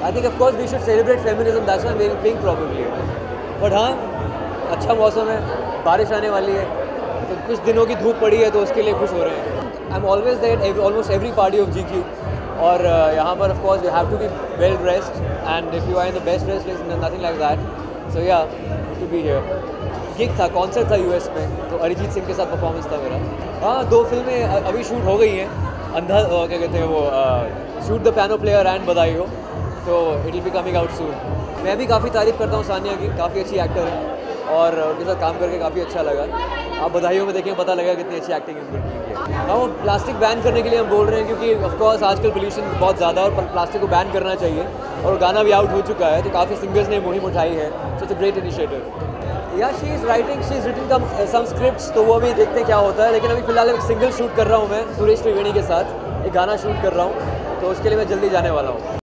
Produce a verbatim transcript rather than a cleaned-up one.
I think of course we should celebrate feminism, that's why I am wearing pink probably. But हाँ, अच्छा मौसम है, बारिश आने वाली है, तो कुछ दिनों की धूप पड़ी है तो उसके लिए खुश हो रहे हैं। I am always there almost every party of G Q, और uh, यहाँ पर of course you have to be well dressed, and if you are in the best dress is nothing like that, so yeah to be here. Gig था, concert था US में, तो अरिजीत सिंह के साथ performance था मेरा। हाँ, दो फिल्में अभी शूट हो गई हैं, अंधा क्या कहते हैं वो, shoot the piano player and Badhaai Ho, तो it will be coming out soon. मैं भी काफ़ी तारीफ़ करता हूँ सानिया की, काफ़ी अच्छी एक्टर है और उनके साथ काम करके काफ़ी अच्छा लगा। आप बधाइयों में देखें, पता लगा कितनी अच्छी एक्टिंग उनकी है। हाँ, वो प्लास्टिक बैन करने के लिए हम बोल रहे हैं, क्योंकि ऑफकोर्स आजकल पोल्यूशन बहुत ज़्यादा है और प्लास्टिक को बैन करना चाहिए, और गाना भी आउट हो चुका है, तो काफ़ी सिंगर्स ने मुहिम उठाई है, so it's a great initiative. Yeah she is writing she is written some scripts, तो वो अभी देखते हैं क्या होता है। लेकिन अभी फिलहाल एक सिंगल शूट कर रहा हूँ मैं सुरेश त्रिवेणी के साथ, एक गाना शूट कर रहा हूँ, तो उसके लिए मैं जल्दी जाने वाला हूँ।